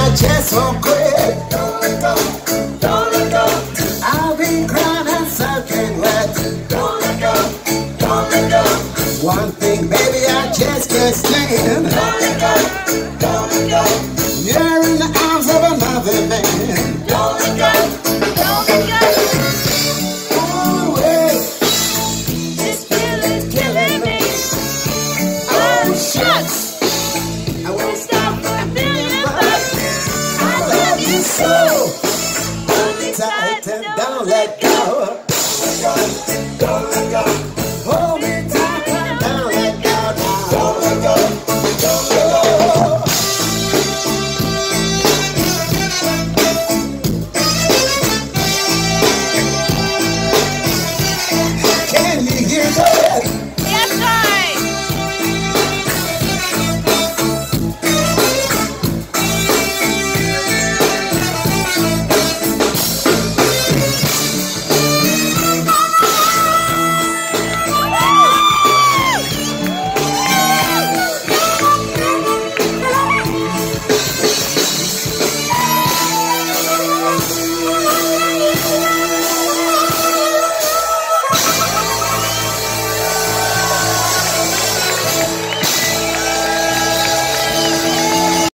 just won't quit. Don't let go, don't let go. I've been crying and soaking wet. Don't let go, don't let go. One thing, baby, I just can't stand. Don't let go, don't let go. You're in the arms of another man. Don't let go, don't let go. Ooh, hey. This feeling's killing me. Oh, shucks. I won't stop feeling it, but I love you so.